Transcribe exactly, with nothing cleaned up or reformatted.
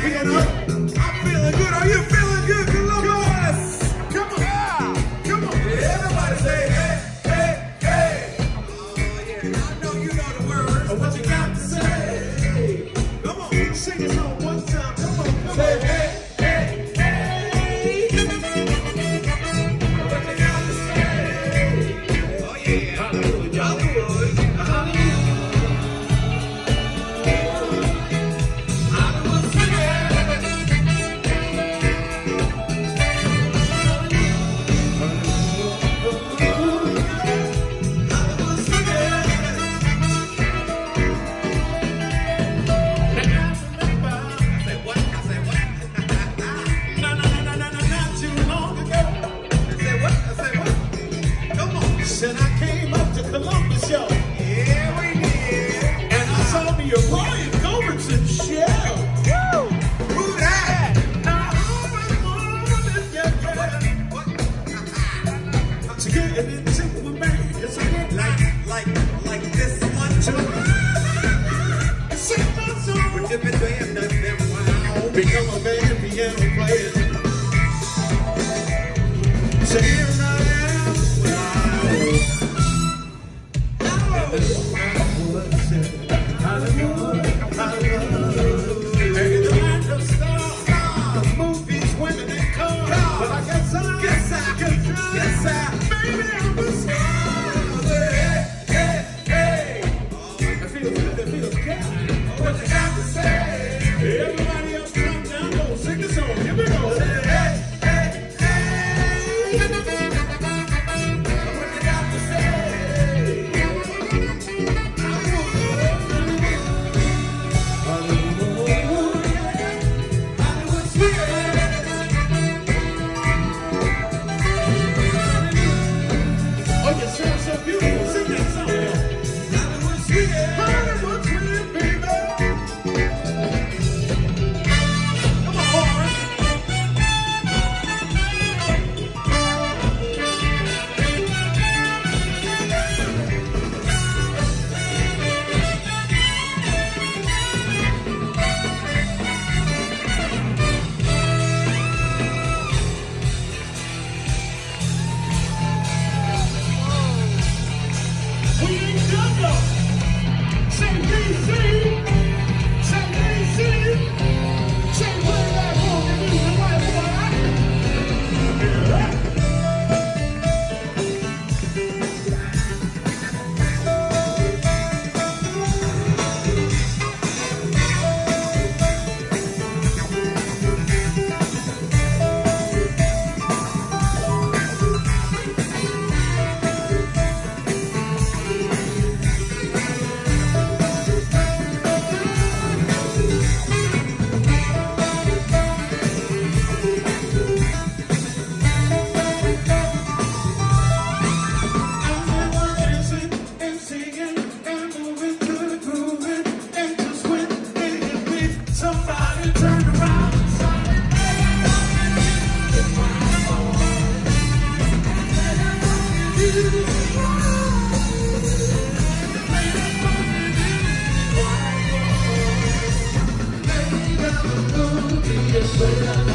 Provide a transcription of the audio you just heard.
hand up. I'm feeling good. Are you feeling good, Columbus? Come on. Come on. Everybody say, hey, hey, hey. Oh, yeah. I know you know the words. What you got to say? Come on. Sing it on one time. Come on. Come say, on. Hey, hey, hey. What you got to say? Oh, yeah. Hollywood. Hollywood. And I came up to Columbus, yo. Yeah, we did. And I saw me a Roy Culbertson show. Woo! Who that? Now, yeah, to get it into a man. It's like, like, like this one, too. Sing my song. With different band, nothing wow. Become a band piano player. So here I am. Hollywood, Hollywood, maybe the land of stars, movies, women, and cars. But I guess I, guess I, guess I, guess I, maybe I'm a star. Hey, hey, hey. Oh, it feels good, it feels good. What you got to say? Everybody else come down, go sing a song. Here we go. Say, hey, hey, hey. What you got to say? But